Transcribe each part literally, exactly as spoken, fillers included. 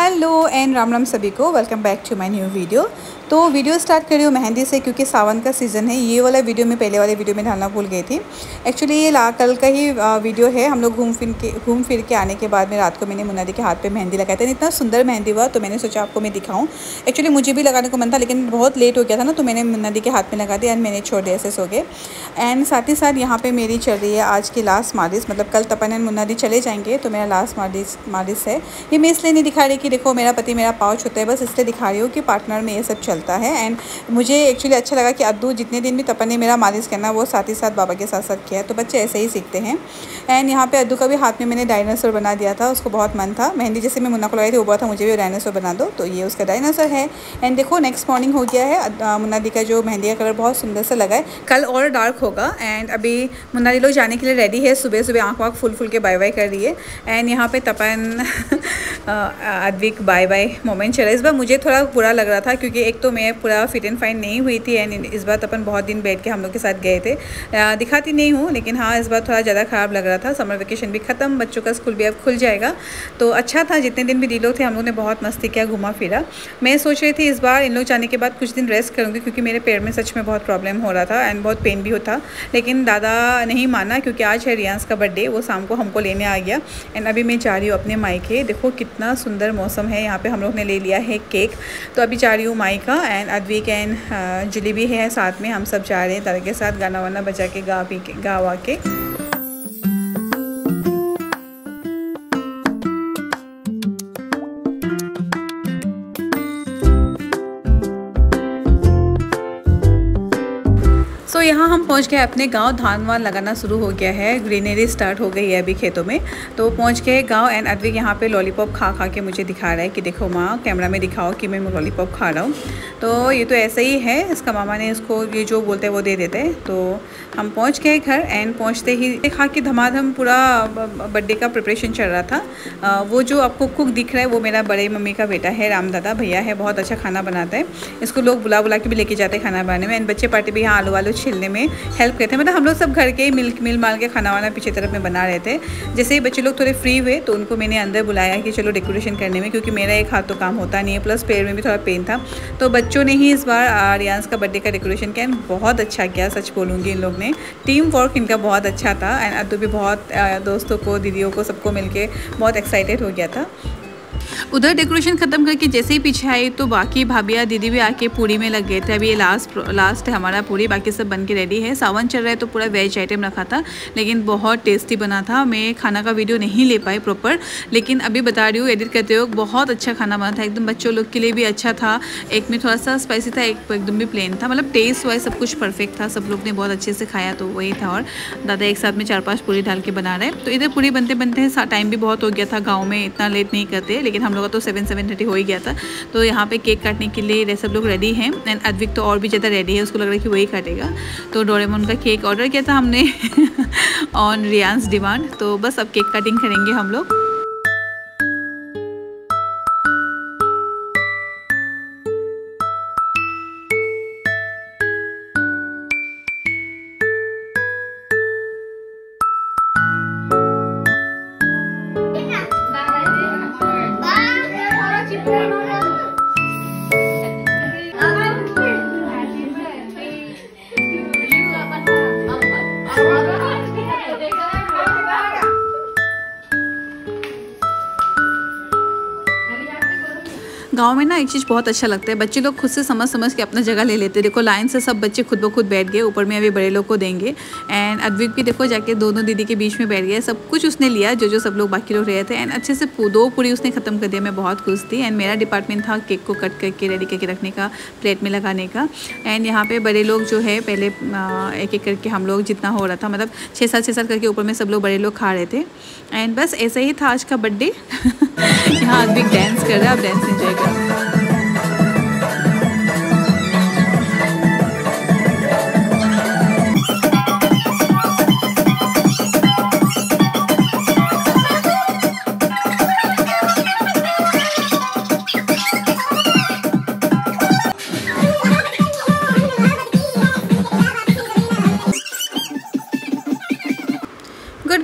Hello and Ram Ram सभी को, welcome back to my new video. तो वीडियो स्टार्ट कर रही हूँ मेहंदी से, क्योंकि सावन का सीज़न है। ये वाला वीडियो मैं पहले वाले वीडियो में डालना भूल गई थी। एक्चुअली ये ला कल का ही वीडियो है। हम लोग घूम फिर के घूम फिर के आने के बाद में रात को मैंने मुन्ना दी के हाथ पे मेहंदी लगाई थी। इतना सुंदर मेहंदी हुआ तो मैंने सोचा आपको मैं दिखाऊँ। एक्चुअली मुझे भी लगाने को मन था, लेकिन बहुत लेट हो गया था ना, तो मैंने मुन्ना दी के हाथ में लगा दिया एंड मैंने छोड़ दिया, ऐसे सो गए। एंड साथ ही साथ यहाँ पर मेरी चल रही है आज की लास्ट मालिश। मतलब कल तपन एंड मुन्ना दी चले जाएंगे तो मेरा लास्ट मालिश मालिश है। ये मैं इसलिए नहीं दिखा रही कि देखो मेरा पति मेरा पाँव छूता है, बस इसलिए दिखा रही हूँ कि पार्टनर में ये सब चलता है। एंड मुझे एक्चुअली अच्छा लगा कि अद्दू जितने दिन भी तपन ने मेरा मालिश करना वो साथ ही साथ बाबा के साथ साथ किया है, तो बच्चे ऐसे ही सीखते हैं। एंड यहाँ पे अद्दू का भी हाथ में मैंने डायनासोर बना दिया था। उसको बहुत मन था, मेहंदी जैसे मैं मुन्ना को लगाई थी वो बोला था मुझे भी डायनासोर बना दो, तो ये उसका डायनासोर है। एंड देखो नेक्स्ट मॉर्निंग हो गया है। मुन्ना दी का जो मेहंदी का कलर बहुत सुंदर सा लगा है, कल और डार्क होगा। एंड अभी मुन्ना दी लोग जाने के लिए रेडी है। सुबह सुबह आँख वाँख फुल फुल के बाय बाय कर रही है। एंड यहाँ पे Tapan Advik bye bye moment चला। इस बार मुझे थोड़ा बुरा लग रहा था, क्योंकि एक तो मैं पूरा फिट एंड फाइन नहीं हुई थी। एंड इस बार अपन बहुत दिन बैठ के हम लोग के साथ गए थे। आ, दिखाती नहीं हूँ, लेकिन हाँ इस बार थोड़ा ज़्यादा ख़राब लग रहा था। समर वेकेशन भी ख़त्म, बच्चों का स्कूल भी अब खुल जाएगा, तो अच्छा था। जितने दिन भी लोग थे हम लोग ने बहुत मस्ती किया, घुमा फिरा। मैं सोच रही थी इस बार इन लोग जाने के बाद कुछ दिन रेस्ट करूँगी, क्योंकि मेरे पैर में सच में बहुत प्रॉब्लम हो रहा था एंड बहुत पेन भी होता। लेकिन दादा नहीं माना, क्योंकि आज है रियांस का बर्थडे, वो शाम को हमको लेने आ गया। एंड अभी मैं जा रही हूँ अपने मायके। देखो कितना सुंदर मौसम है यहाँ पे। हम लोग ने ले लिया है केक, तो अभी जा रही हूँ मायका। एंड अद्विक एंड जुली भी है साथ में। हम सब जा रहे हैं दादा के साथ, गाना वाना बजा के गा पी के गा वा के। तो यहाँ हम पहुँच गए अपने गांव। धान वान लगाना शुरू हो गया है, ग्रीनरी स्टार्ट हो गई है अभी खेतों में। तो पहुँच गए गांव। एंड अद्विक यहाँ पे लॉलीपॉप खा खा के मुझे दिखा रहा है कि देखो माँ कैमरा में दिखाओ कि मैं लॉलीपॉप खा रहा हूँ। तो ये तो ऐसा ही है, इसका मामा ने इसको ये जो बोलते हैं वो दे देते हैं। तो हम पहुँच गए घर। एंड पहुँचते ही खा के धमाधम पूरा बर्थडे का प्रिपरेशन चल रहा था। वो जो आपको कुक दिख रहा है वो मेरा बड़े मम्मी का बेटा है, राम दादा भैया है। बहुत अच्छा खाना बनाता है, इसको लोग बुला बुला के भी लेके जाते हैं खाना बनाने में। एंड बच्चे पार्टी भी यहाँ आलू वालू छिलने में हेल्प करते हैं। मतलब हम लोग सब घर के ही मिल मिल माल के खाना वाना पीछे तरफ में बना रहे थे। जैसे ही बच्चे लोग थोड़े फ्री हुए तो उनको मैंने अंदर बुलाया कि चलो डेकोरेशन करने में, क्योंकि मेरा एक हाथ तो काम होता नहीं है, प्लस पैर में भी थोड़ा पेन था। तो बच्चों ने ही इस बार रियांस का बर्थडे का डेकोरेशन किया, बहुत अच्छा किया, सच बोलूँगी। इन लोग ने टीम वर्क इनका बहुत अच्छा था। एंड अद्दू भी बहुत दोस्तों को, दीदियों को, सबको मिलके बहुत एक्साइटेड हो गया था। उधर डेकोरेशन ख़त्म करके जैसे ही पीछे आई तो बाकी भाभिया दीदी भी आके पूरी में लग गए थे। अभी ये लास्ट लास्ट है हमारा पूरी, बाकी सब बन के रेडी है। सावन चल रहा है तो पूरा वेज आइटम रखा था, लेकिन बहुत टेस्टी बना था। मैं खाना का वीडियो नहीं ले पाई प्रॉपर, लेकिन अभी बता रही हूँ एडिट करते हो बहुत अच्छा खाना बना था। एकदम बच्चों लोग के लिए भी अच्छा था। एक में थोड़ा सा स्पाइसी था, एक एकदम भी प्लेन था। मतलब टेस्ट वाइज सब कुछ परफेक्ट था, सब लोग ने बहुत अच्छे से खाया, तो वही था। और दादा एक साथ में चार पाँच पूरी डाल के बना रहे हैं। तो इधर पूरी बनते बनते हैं टाइम भी बहुत हो गया था। गाँव में इतना लेट नहीं करते, लेकिन हम लोग का तो सेवन सेवन थर्टी हो ही गया था। तो यहाँ पे केक काटने के लिए सब लोग रेडी हैं। एंड अद्विक तो और भी ज़्यादा रेडी है, उसको लग रहा है कि वही काटेगा। तो डोरेमोन का केक ऑर्डर किया था हमने ऑन रियांस डिमांड। तो बस अब केक कटिंग करेंगे हम लोग। गांव में ना एक चीज़ बहुत अच्छा लगता है, बच्चे लोग खुद से समझ समझ के अपना जगह ले लेते हैं। देखो लाइन से सब बच्चे खुद ब खुद बैठ गए, ऊपर में अभी बड़े लोग को देंगे। एंड अद्विक भी देखो जाके दोनों दीदी के बीच में बैठ गया। सब कुछ उसने लिया जो जो सब लोग बाकी लोग रहे थे। एंड अच्छे से दो पूरी उसने ख़त्म कर दिया, मैं बहुत खुश थी। एंड मेरा डिपार्टमेंट था केक को कट करके रेडी करके रखने का, प्लेट में लगाने का। एंड यहाँ पे बड़े लोग जो है पहले एक एक करके हम लोग जितना हो रहा था, मतलब छः सात छः सात करके ऊपर में सब लोग बड़े लोग खा रहे थे। एंड बस ऐसा ही था आज का बर्थडे। यहाँ अद्विक डांस कर रहा है, आप डांस एंजॉय करो।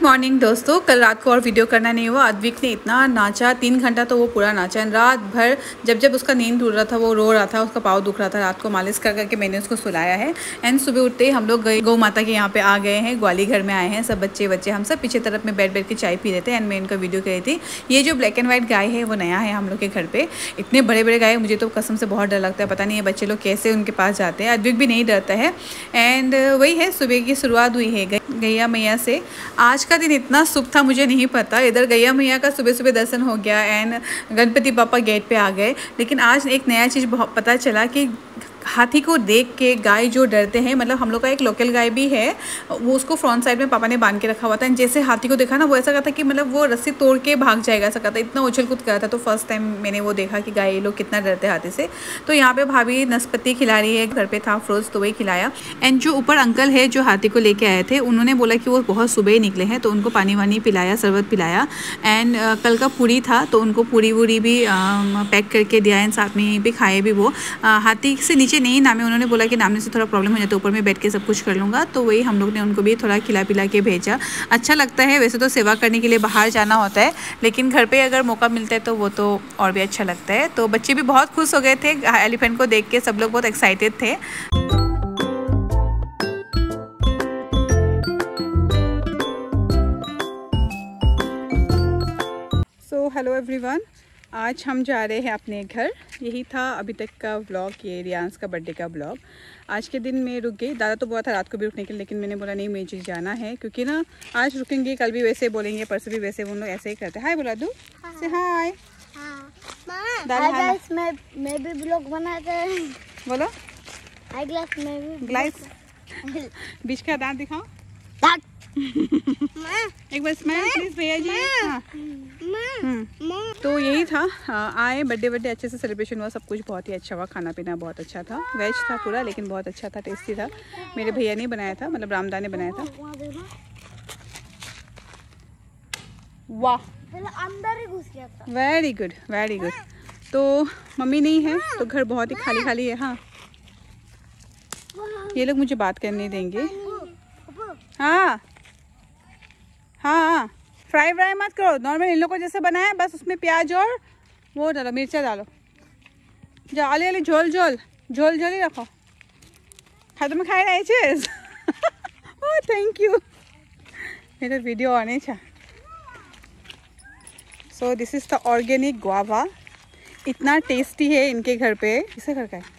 मॉर्निंग दोस्तों, कल रात को और वीडियो करना नहीं हुआ। अद्विक ने इतना नाचा, तीन घंटा तो वो पूरा नाचा एंड रात भर जब जब उसका नींद टूट रहा था वो रो रहा था, उसका पाँव दुख रहा था। रात को मालिश कर करके मैंने उसको सुलाया है एंड सुबह उठते ही हम लोग गए गौ माता के यहाँ पे आ गए हैं, ग्वाली घर में आए हैं। सब बच्चे बच्चे हम सब पीछे तरफ में बैठ बैठ के चाय पी रहे थे एंड मैं इनका वीडियो कर रही थी। ये जो ब्लैक एंड व्हाइट गाय है वो नया है हम लोग के घर पे। इतने बड़े बड़े गाय, मुझे तो कसम से बहुत डर लगता है। पता नहीं है बच्चे लोग कैसे उनके पास जाते हैं। अद्विक भी नहीं डरता है एंड वही है, सुबह की शुरुआत हुई है गैया मैया से। आज का दिन इतना शुभ था मुझे नहीं पता। इधर गैया मैया का सुबह सुबह दर्शन हो गया एंड गणपति पापा गेट पे आ गए। लेकिन आज एक नया चीज़ बहुत पता चला कि हाथी को देख के गाय जो डरते हैं, मतलब हम लोग का एक लोकल गाय भी है, वो उसको फ्रंट साइड में पापा ने बांध के रखा हुआ था। जैसे हाथी को देखा ना, वो ऐसा कहता कि मतलब वो रस्सी तोड़ के भाग जाएगा, ऐसा कहता। इतना उछल कूद कर रहा था। तो फर्स्ट टाइम मैंने वो देखा कि गाय लोग कितना डरते हैं हाथी से। तो यहाँ पे भाभी नाशपाती खिला रही है, घर पे था फ्रूट्स तो वही खिलाया। एंड जो ऊपर अंकल है जो हाथी को लेके आए थे, उन्होंने बोला कि वो बहुत सुबह ही निकले हैं, तो उनको पानी वानी पिलाया, शरबत पिलाया। एंड कल का पूरी था तो उनको पूरी वूरी भी पैक करके दिया एंड साथ में भी खाए भी। वो आ, हाथी से नीचे नहीं नामे, उन्होंने बोला कि नामने से थोड़ा प्रॉब्लम हो जाता है, ऊपर में बैठ के सब कुछ कर लूँगा। तो वही हम लोग ने उनको भी थोड़ा खिला पिला के भेजा। अच्छा लगता है। वैसे तो सेवा करने के लिए बाहर जाना होता है, लेकिन घर पे अगर मौका मिलता है तो वो तो और भी अच्छा लगता है। तो बच्चे भी बहुत खुश हो गए थे एलिफेंट को देख के, सब लोग बहुत एक्साइटेड थे। सो हेलो एवरीवन, आज हम जा रहे हैं अपने घर। यही था अभी तक का व्लॉग, ये रियांस का बर्थडे का व्लॉग। आज के दिन मैं रुक गई। दादा तो बोला था रात को भी रुकने के लिए, लेकिन मैंने बोला नहीं मुझे जाना है, क्योंकि ना आज रुकेंगे, कल भी वैसे बोलेंगे, परसों भी वैसे। वो लोग ऐसे ही करते हैं। हाय बोला दू से हाय। ग्लास में मैं भी ब्लॉग बनाते हैं। बोलो हाय ग्लास में भी ग्लास बीच का दांत दिखाओ एक बार स्माइल प्लीज भैया जी। हाँ। तो यही था, आए बर्थडे बर्थडे अच्छे से सेलिब्रेशन हुआ, सब कुछ बहुत ही अच्छा हुआ। खाना पीना बहुत अच्छा था, वेज था पूरा, लेकिन बहुत अच्छा था, टेस्टी था। मेरे भैया ने बनाया था, मतलब रामदा ने बनाया था। वाह, अंदर ही घुस गया था। Very good very good. तो मम्मी नहीं है तो घर बहुत ही खाली खाली है। हाँ, ये लोग मुझे बात करने देंगे। हाँ हाँ, फ्राई फ्राई मत करो, नॉर्मल इन लोगों को जैसे बनाया, बस उसमें प्याज और वो डालो, मिर्चा डालो। जाओ आली आली झोल झोल झोल झोल ही रखो। खा तुम्हें खाई रही चीज। ओह थैंक यू, मेरा वीडियो आने छा। So this is the organic guava. इतना टेस्टी है इनके घर पे। किसे घर का है?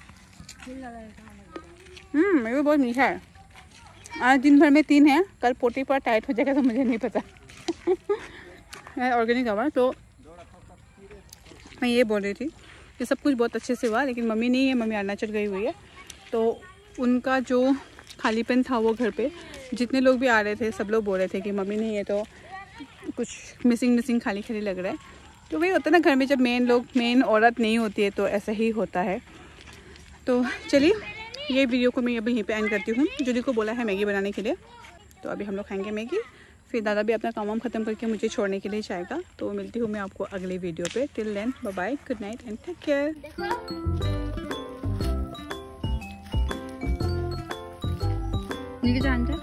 हम्म ये भी बहुत मीठा है। आज दिन भर में तीन है, कल पोटी पर टाइट हो जाएगा तो मुझे नहीं पता। Organic guava. तो मैं ये बोल रही थी कि सब कुछ बहुत अच्छे से हुआ, लेकिन मम्मी नहीं है, मम्मी अरुणाचल गई हुई है। तो उनका जो खालीपन था वो घर पे, जितने लोग भी आ रहे थे सब लोग बोल रहे थे कि मम्मी नहीं है तो कुछ मिसिंग मिसिंग खाली खाली लग रहा है। तो वही होता है ना, घर में जब मेन लोग मेन औरत नहीं होती है तो ऐसा ही होता है। तो चलिए ये वीडियो को मैं अभी यहीं पे एंड करती हूँ। जूली को बोला है मैगी बनाने के लिए, तो अभी हम लोग खाएंगे मैगी। फिर दादा भी अपना काम वाम ख़त्म करके मुझे छोड़ने के लिए जाएगा। तो मिलती हूँ मैं आपको अगले वीडियो पे। Till then bye bye, good night and take care. जान जा